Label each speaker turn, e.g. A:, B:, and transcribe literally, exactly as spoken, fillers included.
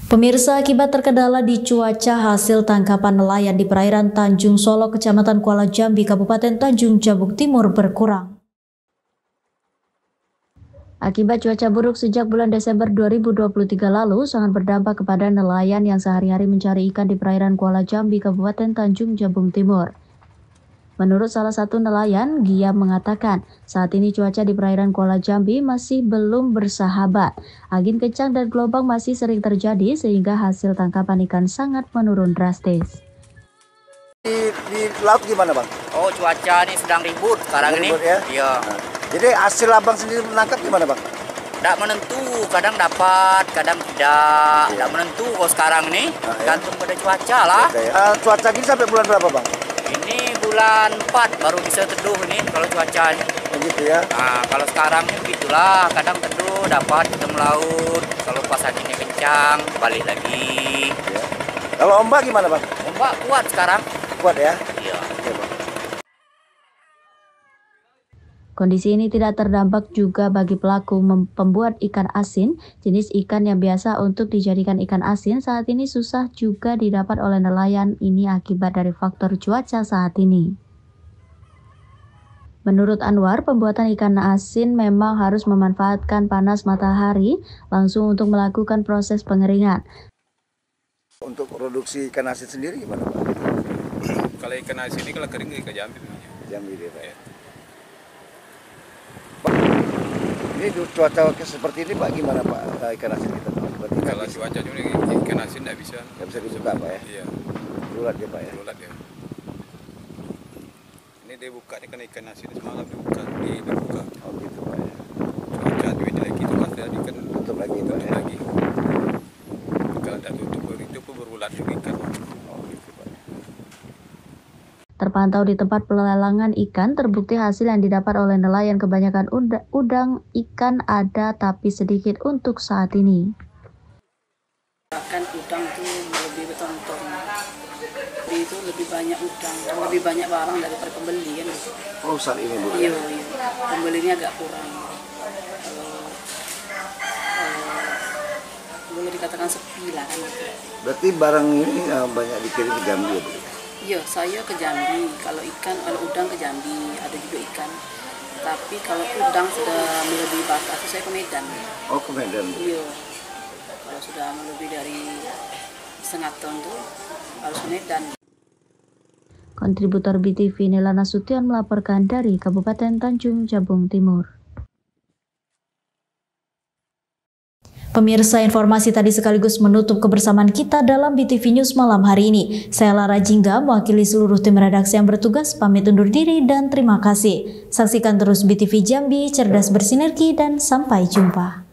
A: Pemirsa, akibat terkendala di cuaca, hasil tangkapan nelayan di perairan Tanjung Solo, Kecamatan Kuala Jambi, Kabupaten Tanjung Jabung Timur berkurang. Akibat cuaca buruk sejak bulan Desember dua ribu dua puluh tiga lalu sangat berdampak kepada nelayan yang sehari-hari mencari ikan di perairan Kuala Jambi, Kabupaten Tanjung Jabung Timur. Menurut salah satu nelayan, Gia mengatakan saat ini cuaca di perairan Kuala Jambi masih belum bersahabat. Angin kencang dan gelombang masih sering terjadi sehingga hasil tangkapan ikan sangat menurun drastis.
B: Di, di laut gimana, Bang?
C: Oh, cuaca ini sedang ribut sekarang ini.
B: Ya?
C: Iya.
B: Nah, jadi hasil abang sendiri menangkap gimana, Bang?
C: Tidak menentu, kadang dapat, kadang tidak. Tidak ya. menentu kalau sekarang ini, nah, ya. gantung pada cuaca lah.
B: Ya. Uh, cuaca gini sampai bulan berapa, Bang?
C: Ini bulan empat baru bisa teduh ini kalau cuaca ini.
B: Begitu ya?
C: Nah, kalau sekarang ini begitulah, kadang teduh, dapat kita melaut. Kalau pas anginnya kencang, balik lagi.
B: Ya. Kalau ombak gimana, Bang?
C: Ombak kuat sekarang.
B: Kuat ya?
C: Iya.
B: Oke, Bang.
A: Kondisi ini tidak terdampak juga bagi pelaku pembuat ikan asin. Jenis ikan yang biasa untuk dijadikan ikan asin saat ini susah juga didapat oleh nelayan ini akibat dari faktor cuaca saat ini. Menurut Anwar, pembuatan ikan asin memang harus memanfaatkan panas matahari langsung untuk melakukan proses pengeringan.
B: Untuk produksi ikan asin sendiri gimana, Pak?
D: Kalau ikan asin ini kalau kering ke Jambi.
B: Jambi deh, Pak. Ya. Ini cuaca seperti ini, Pak, gimana, Pak, ikan asin kita? Berarti
D: kalau cuaca ini ikan asin tidak bisa.
B: Tidak bisa dibuka, Pak, ya?
D: Iya.
B: Lulat ya, Pak, ya?
D: Lulat ya. Ini dibuka, ini kan ikan asin semalam dibuka, dibuka.
B: Oh gitu, Pak, ya?
D: Cuaca juga lagi itu mas, jadi kan
B: tutup lagi,
D: tutup
B: Pak, ya?
D: lagi. Kalau tidak tutup, itu pun berulat juga ikan.
B: Oh gitu, Pak.
A: Terpantau di tempat pelelangan ikan, terbukti hasil yang didapat oleh nelayan kebanyakan udang ikan ada tapi sedikit untuk saat ini.
E: Bahkan udang itu lebih bertonton, itu lebih banyak udang, lebih banyak barang daripada pembeli kan.
B: Oh saat ini, Bu?
E: Iya, iya. Pembelinya agak kurang. Kalau, kalau boleh dikatakan sepi lah kan.
B: Berarti barang ini uh, banyak dikirim ke Jambi ya, Bu?
E: Iya, saya ke Jambi. Kalau ikan, kalau udang ke Jambi, ada juga ikan. Tapi kalau udang sudah melebihi batas, saya ke Medan.
B: Oh, ke Medan?
E: Iya. Kalau sudah melebihi dari setengah ton tuh harus ke Medan.
A: Kontributor B T V Nela Nasution melaporkan dari Kabupaten Tanjung Jabung Timur. Pemirsa, informasi tadi sekaligus menutup kebersamaan kita dalam B T V News malam hari ini. Saya Lara Jingga, mewakili seluruh tim redaksi yang bertugas, pamit undur diri dan terima kasih. Saksikan terus B T V Jambi, cerdas bersinergi dan sampai jumpa.